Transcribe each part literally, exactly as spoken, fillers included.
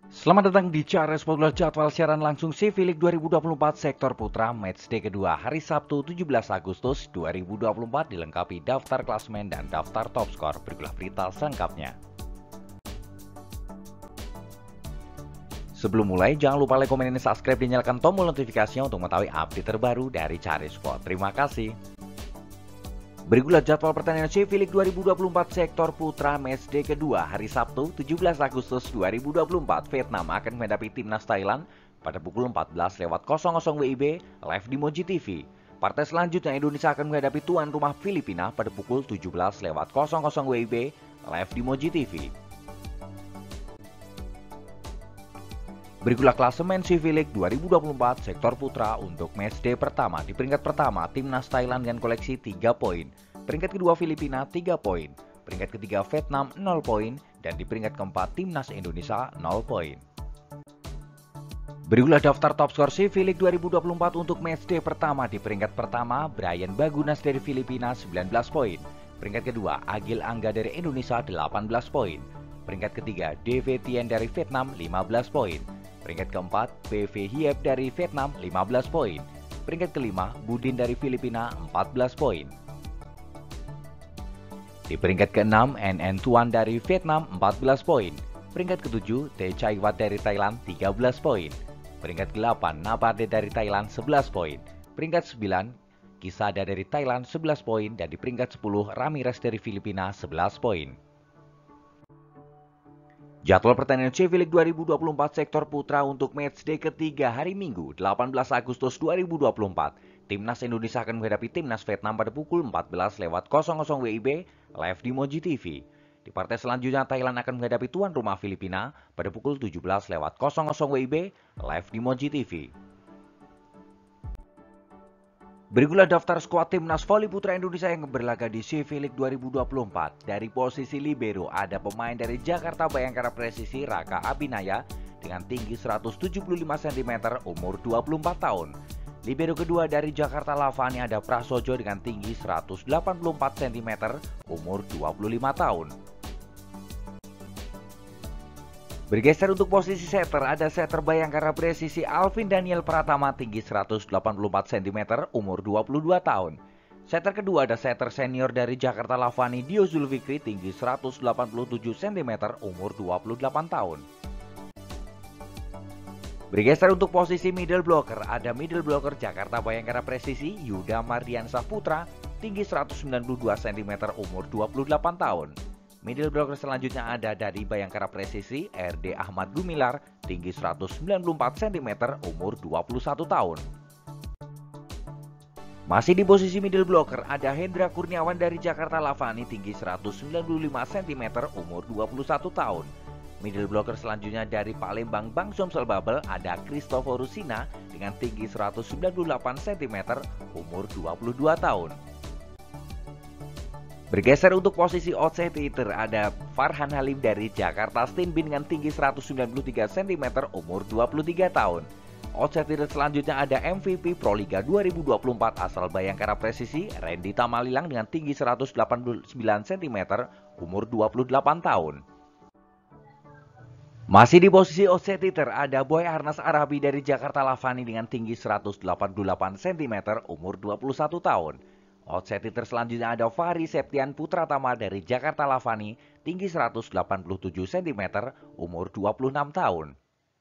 Selamat datang di Cara Sportbola jadwal siaran langsung C V League dua ribu dua puluh empat Sektor Putra Matchday kedua hari Sabtu tujuh belas Agustus dua ribu dua puluh empat dilengkapi daftar klasemen dan daftar top skor. Berikutlah berita selengkapnya. Sebelum mulai, jangan lupa like, komen, dan subscribe dan nyalakan tombol notifikasinya untuk mengetahui update terbaru dari Cari Sport. Terima kasih. Berikutlah jadwal pertandingan C V League dua ribu dua puluh empat Sektor Putra Matchday kedua hari Sabtu tujuh belas Agustus dua ribu dua puluh empat. Vietnam akan menghadapi timnas Thailand pada pukul empat belas lewat nol nol W I B live di Moji T V. Partai selanjutnya Indonesia akan menghadapi tuan rumah Filipina pada pukul tujuh belas lewat nol nol W I B live di Moji T V. Berikutlah klasemen C V League dua ribu dua puluh empat Sektor Putra untuk matchday pertama. Di peringkat pertama, timnas Thailand dengan koleksi tiga poin. Peringkat kedua Filipina tiga poin. Peringkat ketiga Vietnam nol poin. Dan di peringkat keempat timnas Indonesia nol poin. Berikutlah daftar top skor C V League dua ribu dua puluh empat untuk matchday pertama. Di peringkat pertama, Brian Bagunas dari Filipina sembilan belas poin. Peringkat kedua, Agil Angga dari Indonesia delapan belas poin. Peringkat ketiga, D V Tien dari Vietnam lima belas poin. Peringkat keempat, P V Hiep dari Vietnam lima belas poin. Peringkat kelima, Budin dari Filipina empat belas poin. Di peringkat keenam, N N Tuan dari Vietnam empat belas poin. Peringkat ketujuh, T Chai Wat dari Thailand tiga belas poin. Peringkat delapan, Napade dari Thailand sebelas poin. Peringkat sembilan, Kisada dari Thailand sebelas poin. Dan di peringkat sepuluh, Ramirez dari Filipina sebelas poin. Jadwal pertandingan C V League dua ribu dua puluh empat Sektor Putra untuk matchday ketiga hari Minggu delapan belas Agustus dua ribu dua puluh empat. Timnas Indonesia akan menghadapi timnas Vietnam pada pukul empat belas lewat nol nol W I B live di Moji T V. Di partai selanjutnya Thailand akan menghadapi tuan rumah Filipina pada pukul tujuh belas lewat nol nol W I B live di Moji T V. Berikutlah daftar skuad timnas voli putra Indonesia yang berlaga di C V League dua ribu dua puluh empat. Dari posisi libero ada pemain dari Jakarta Bayangkara Presisi Raka Abinaya dengan tinggi seratus tujuh puluh lima sentimeter, umur dua puluh empat tahun. Libero kedua dari Jakarta Lavani ada Prasojo dengan tinggi seratus delapan puluh empat sentimeter, umur dua puluh lima tahun. Bergeser untuk posisi setter, ada setter Bayangkara Presisi Alvin Daniel Pratama tinggi seratus delapan puluh empat sentimeter, umur dua puluh dua tahun. Setter kedua ada setter senior dari Jakarta Lavani Dio Zulfikri tinggi seratus delapan puluh tujuh sentimeter, umur dua puluh delapan tahun. Bergeser untuk posisi middle blocker, ada middle blocker Jakarta Bayangkara Presisi Yuda Mardiansah Putra tinggi seratus sembilan puluh dua sentimeter, umur dua puluh delapan tahun. Middle blocker selanjutnya ada dari Bayangkara Presisi R D Ahmad Gumilar tinggi seratus sembilan puluh empat sentimeter, umur dua puluh satu tahun. Masih di posisi middle blocker ada Hendra Kurniawan dari Jakarta Lavani tinggi seratus sembilan puluh lima sentimeter, umur dua puluh satu tahun. Middle blocker selanjutnya dari Palembang Bang Somsel Babel ada Christopher Rusina dengan tinggi seratus sembilan puluh delapan sentimeter, umur dua puluh dua tahun. Bergeser untuk posisi outside hitter ada Farhan Halim dari Jakarta Stinbin dengan tinggi seratus sembilan puluh tiga sentimeter, umur dua puluh tiga tahun. Outside hitter selanjutnya ada M V P Proliga dua ribu dua puluh empat asal Bayangkara Presisi Randy Tamalilang dengan tinggi seratus delapan puluh sembilan sentimeter, umur dua puluh delapan tahun. Masih di posisi outside hitter ada Boy Arnas Arabi dari Jakarta Lavani dengan tinggi seratus delapan puluh delapan sentimeter, umur dua puluh satu tahun. Outside hitter selanjutnya ada Fahri Septian Putratama dari Jakarta Lavani, tinggi seratus delapan puluh tujuh sentimeter, umur dua puluh enam tahun.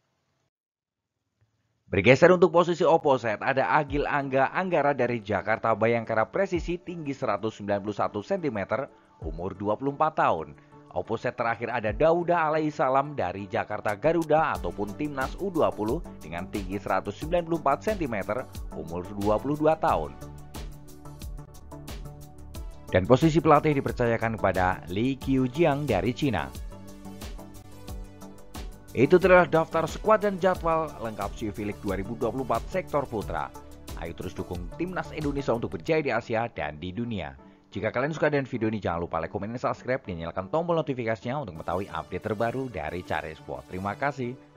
Bergeser untuk posisi opposite ada Agil Angga Anggara dari Jakarta Bayangkara Presisi, tinggi seratus sembilan puluh satu sentimeter, umur dua puluh empat tahun. Opposite terakhir ada Dauda Alaihissalam dari Jakarta Garuda ataupun Timnas U dua puluh dengan tinggi seratus sembilan puluh empat sentimeter, umur dua puluh dua tahun. Dan posisi pelatih dipercayakan kepada Li Qiujiang dari Cina. Itu adalah daftar skuad dan jadwal lengkap C V League dua ribu dua puluh empat Sektor Putra. Ayo terus dukung timnas Indonesia untuk berjaya di Asia dan di dunia. Jika kalian suka dengan video ini, jangan lupa like, komen, dan subscribe, dan nyalakan tombol notifikasinya untuk mengetahui update terbaru dari Cari Sport. Terima kasih.